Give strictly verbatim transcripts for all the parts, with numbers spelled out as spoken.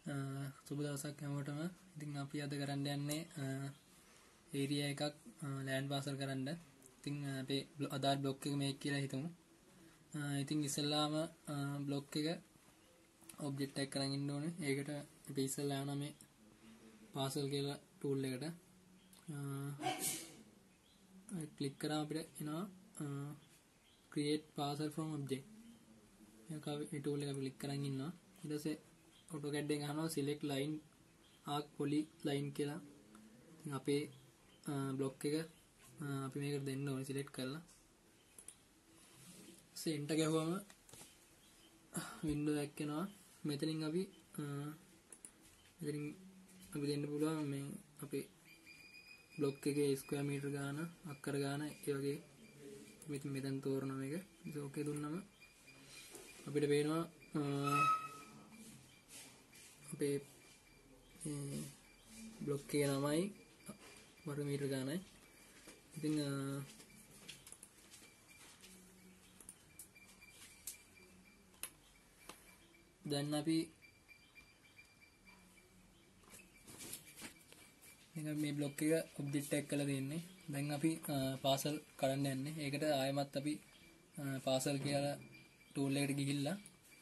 සුබ දවසක් හැමෝටම. ඉතින් අපි අද කරන්න යන්නේ ඒරියා එකක් ලෑන්ඩ් පාසල් කරන්න. ඉතින් අපේ අදාළ බ්ලොක් එක මේක කියලා හිතමු. ඉතින් ඉස්සෙල්ලාම බ්ලොක් එක ඔබ්ජෙක්ට් එකක් කරන් ඉන්න ඕනේ. ඒකට අපි ඉස්සෙල්ලා යනවා මේ පාසල් කියලා ටූල් එකට. ඒ ක්ලික් කරාම අපිට එනවා create parcel from object. ඒක අපි ටූල් එක අපි ක්ලික් කරන් ඉන්නවා. ඊට පස්සේ AutoCAD එකෙන් අහනවා select line arc poly line කියලා. ඉතින් අපේ බ්ලොක් එක අපි මේකට දෙන්න ඕනේ select කරලා. enter ගහුවම window එකක් එනවා. මෙතනින් අපි මෙතනින් අපි දෙන්න පුළුවන් මේ අපේ බ්ලොක් එකේ ස්ක්වයර් මීටර ගාන, අක්කර ගාන ඒ වගේ මෙතන මෙතන තෝරන මේක. ඒක ඕකේ දුන්නම අපිට පේනවා අපේ බ්ලොක් එකේ නමයි වර්ග මීටර ගානයි. ඉතින් දැන් අපි දැන් මේ බ්ලොක් එක ඔබ්ජෙක්ට් එකක් කරලා දෙන්නේ. දැන් අපි පාසල් කරන්න යන්නේ. ඒකට ආයෙමත් අපි පාසල් කියලා ටූල් එකට ගිහිල්ලා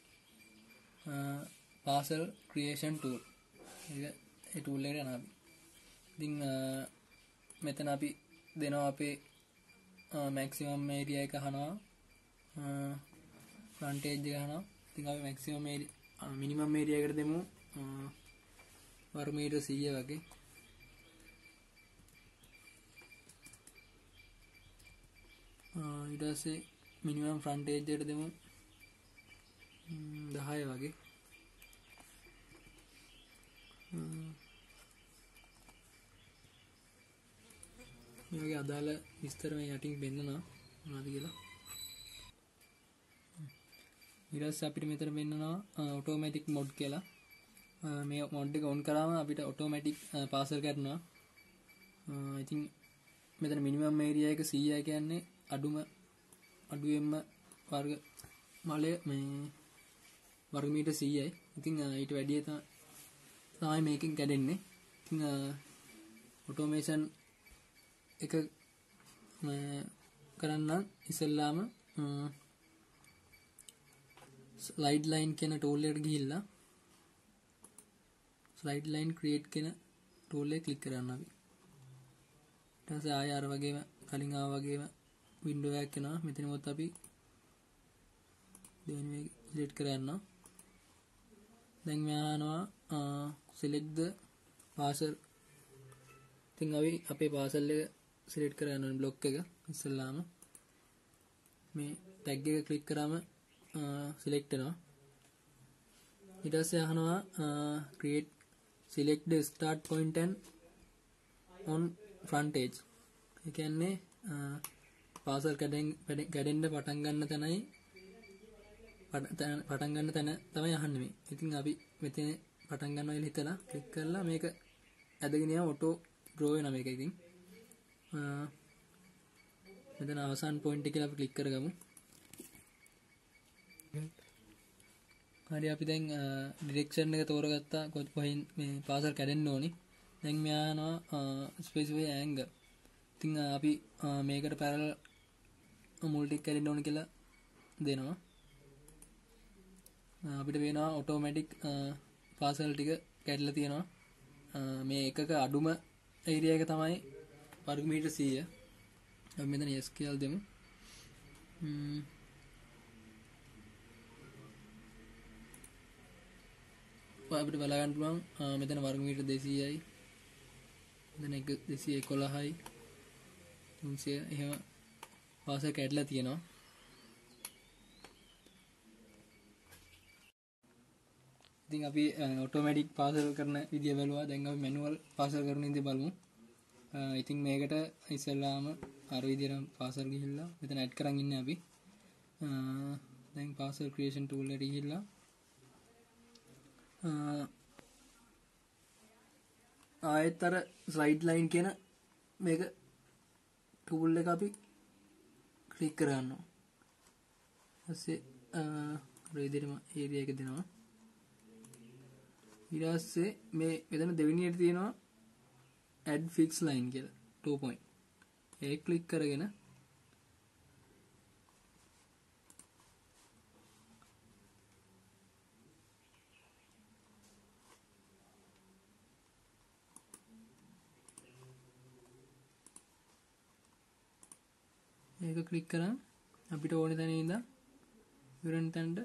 පාසල් ක්‍රියේෂන් ටූල් ඒක ඒ ටූල් එකට යනවා අපි. ඉතින් මෙතන අපි දෙනවා අපේ මැක්සිමම් ඒරියා එක අහනවා, ෆ්‍රන්ටේජ් එක අහනවා. ඉතින් අපි මැක්සිමම් ඒරියා මිනිමම් ඒරියා එකට දෙමු වර්ග මීටර සීය වගේ. ඊට පස්සේ මිනිමම් ෆ්‍රන්ටේජ් එකට දෙමු දහය වගේ. මේ වගේ අදාළ විස්තර මේ යටින් පෙන්නනවා මොනවද කියලා. ඊට පස්සේ අපිට මෙතන පෙන්නනවා ඔටෝමැටික් මොඩ් කියලා. මේ මොඩ් එක ඔන් කරාම අපිට ඔටෝමැටික් පාසල් කරනවා. ඉතින් මෙතන මිනිමම් ඒරියා එක සීය කියන්නේ අඩුම අඩුවෙන්ම වර්ග මලය මේ වර්ග මීටර සීයයි. ඉතින් ඊට වැඩිය තමයි මේකෙන් කැඩෙන්නේ. ඉතින් ඔටෝමේෂන් එක කරන්න ඉස්සෙල්ලාම ස්ලයිඩ් ලයින් කියන ටූල් එකට ගිහිල්ලා ස්ලයිඩ් ලයින් ක්‍රියේට් කියන ටූල් එක ක්ලික් කරන්න අපි. ඊට පස්සේ ආය අර වගේම කලින් ආවා වගේම වින්ඩෝ එකක් එනවා. මෙතනවත් අපි දෙවෙනි මේක සිලෙක්ට් කරගන්නවා. දැන් මෙයානවා select the parcel. ඉතින් අපි අපේ පාසල් එක සිලෙක්ට් කරගන්න ඕනේ බ්ලොක් එක. ඉස්සෙල්ලාම මේ ටැග් එක ක්ලික් කරාම සිලෙක්ට් වෙනවා. ඊට පස්සේ අහනවා create select the start point and on frontage. ඒ කියන්නේ පාසල් කැඩෙන්න කැඩෙන්න පටන් ගන්න තැනයි පටන් ගන්න තැන තමයි අහන්නේ මේ. ඉතින් අපි මෙතන පටන් ගන්නවා කියලා හිතලා ක්ලික් කරලා මේක ඇදගෙන යන ඔටෝ ඩ්‍රෝ වෙනවා මේක. ඉතින් මෙතන අවසාන පොයින්ට් එක කියලා අපි ක්ලික් කරගමු. හරි අපි දැන් ඩිරෙක්ෂන් එක තෝරගත්තා කොහෙන් මේ පාසල් කැඩෙන්න ඕනි. දැන් මෙයා යනවා ස්පෙસિෆයි ඇන්ගල්. ඉතින් අපි මේකට පැරලල් මුල් ටික කැඩෙන්න ඕනි කියලා දෙනවා. අපිට වෙනවා ඔටෝමැටික් පාසල් ටික කැඩලා තියෙනවා. මේ එකක අඩුම ඒරියා එක තමයි වර්ග මීටර සීය. අපි මෙතන yes කියලා දෙමු. අපිට බලා ගන්න පුළුවන් මෙතන වර්ග මීටර දෙසීයයි. මෙතන දෙසිය එකොළහයි. තුන්සිය එහෙම පාසල් කැඩලා තියෙනවා. ඉතින් අපි ඔටෝමැටික් පාසල් කරන විදිය බලුවා. දැන් අපි මැනුවල් පාසල් කරන විදිය බලමු. ඉතින් මේකට ඉස්සෙල්ලාම අර විදියට පාසල් ගිහිල්ලා මෙතන ඇඩ් කරන් ඉන්නේ අපි. දැන් පාසල් ක්‍රියේෂන් ටූල් එකට ගිහිල්ලා ආයෙත් අර ස්ලයිඩ් ලයින් කියන මේක ටූල් එක අපි ක්ලික් කරගන්නවා. ඊපස්සේ අර විදියටම ඒරියා එක දෙනවා. ඊට පස්සේ මේ මෙතන දෙවෙනියට තියෙනවා add fix line කියලා two point. ඒක ක්ලික් කරගෙන ඒක ක්ලික් කරා අපිට ඕනේ තැන ඉඳන් ඉවරන තැනට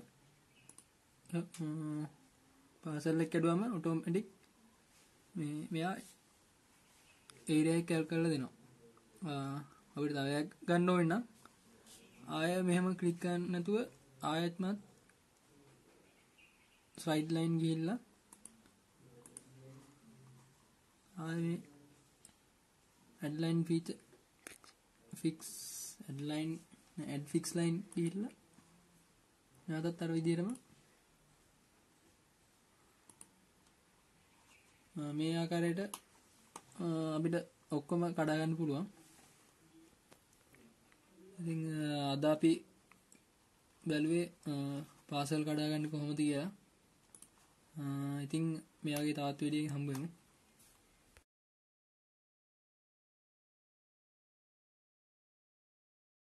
පාසල් එක කැඩුවම ඔටෝමැටික් මේ මෙයා ඒරියා එක කැල් කරලා දෙනවා. අපිට තව එකක් ගන්න ඕන නම් ආය මෙහෙම ක්ලික් කරන්න නැතුව ආයෙත්මත් ස්ලයිඩ් ලයින් ගිහිල්ලා ආයෙ add line feature fix add line add fix line ගිහිල්ලා නැවතත් අර විදිහටම මේ ආකාරයට අපිට ඔක්කොම කඩා ගන්න පුළුවන්. ඉතින් අද අපි බැලුවේ පාසල් කඩා ගන්න කොහොමද කියලා. ඉතින් මෙයාගේ තවත් වීඩියෝ එකකින් හම්බ වෙමු.